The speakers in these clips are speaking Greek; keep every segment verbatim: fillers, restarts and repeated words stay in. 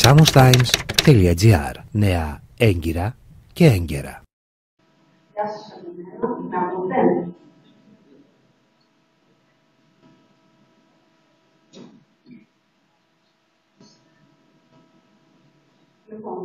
Samos-Times.gr. Νέα έγκυρα και έγκαιρα. Γεια σας, καλημέρα. Με ακούτε? Λοιπόν,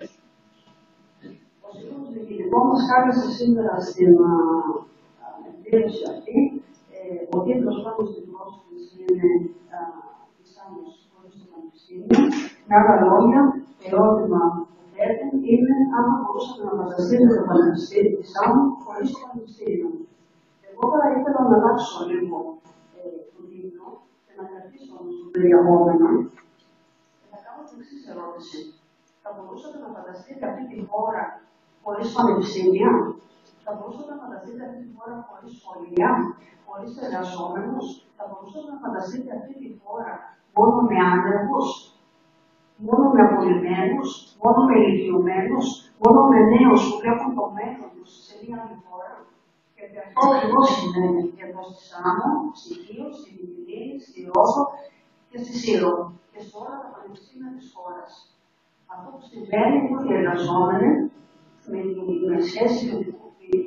ο Σύλλογος Διοικητικών μας κάλεσε σήμερα στην εκδήλωση αυτή. Ο τίτλος πάνω στην πρόσκληση είναι «Η Σάμος χωρίς το Πανεπιστήμιο». Με άλλα λόγια, το ερώτημα που θέτει είναι αν θα μπορούσατε να φανταστείτε το Πανεπιστήμιο της Σάμου χωρίς το Πανεπιστήμιο. Εγώ τώρα ήθελα να αλλάξω λίγο τον τίτλο και να κρατήσω όμως το περιεχόμενο και θα κάνω την εξής ερώτηση. Θα μπορούσατε να φανταστείτε αυτή τη χώρα χωρίς πανεπιστήμια? Θα μπορούσατε να φανταστείτε αυτή τη χώρα χωρίς σχολεία, χωρίς εργαζόμενους? Θα μπορούσατε να φανταστείτε αυτή τη χώρα μόνο με άνεργους, μόνο με απολυμμένους, μόνο με ηλικιωμένους, μόνο με νέους που βλέπουν το μέλλον τους σε μια άλλη χώρα? Γιατί αυτό ακριβώς συμβαίνει εδώ στη Σάμο, στη Χίο, στη Μυτιλήνη, στη Ρόδο και στη Σύρο και σε όλα τα πανεπιστήμια της χώρας. Αυτό που συμβαίνει είναι ότι οι εργαζόμενοι με, με σχέση ιδιωτικού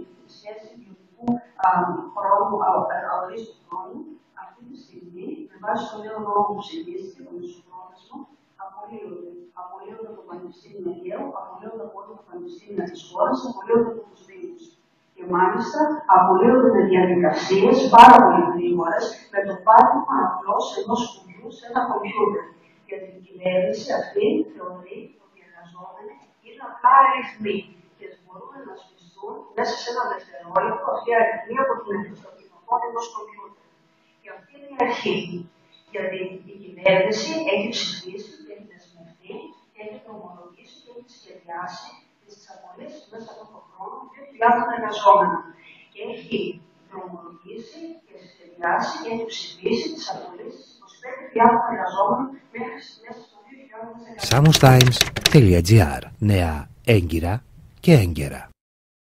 χρόνου, αορίστου χρόνου, αυτή τη στιγμή, με βάση το νέο νόμο που ψηφίστηκε, το μισοπρόθεσμο, απολύονται. Απολύονται από το Πανεπιστήμιο Αιγαίου, απολύονται από όλα τα πανεπιστήμια της χώρας, απολύονται από τους Δήμους. Και μάλιστα απολύονται με διαδικασίες πάρα πολύ γρήγορες, με το πάτημα απλώς ενός κουμπιού σε ένα κομπιούτερ. Γιατί η κυβέρνηση αυτή θεωρεί ότι οι εργαζόμενοι είναι απλά αριθμοί και μπορούν να σβηστούν μέσα σε ένα δευτερόλεπτο αυτή η αριθμή από την επιστροφή ενός κομπιούτερ. Και αυτή είναι η αρχή. Γιατί η κυβέρνηση έχει ψηφίσει και έχει δεσμευτεί και έχει προμολογήσει και έχει σχεδιάσει τις απολύσεις μέσα από τον χρόνο δύο χιλιάδων εργαζόμενων. Και έχει προμολογήσει και σχεδιάσει και έχει ψηφίσει τις απολύσεις είκοσι πέντε χιλιάδων εργαζόμενων μέχρι μέσα στο δύο χιλιάδες δεκαεπτά. Samos-Times.gr. Νέα έγκυρα και έγκαιρα.